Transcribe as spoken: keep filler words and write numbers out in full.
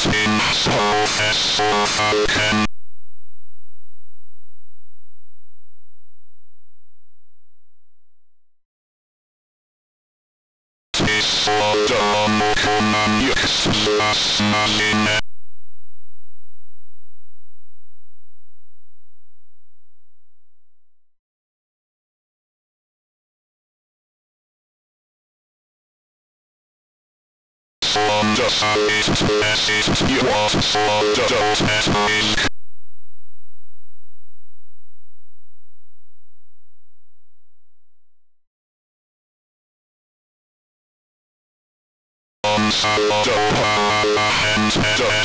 getting so fast I can. This order come on you smashing it. Order it as it you want order test ink. On order and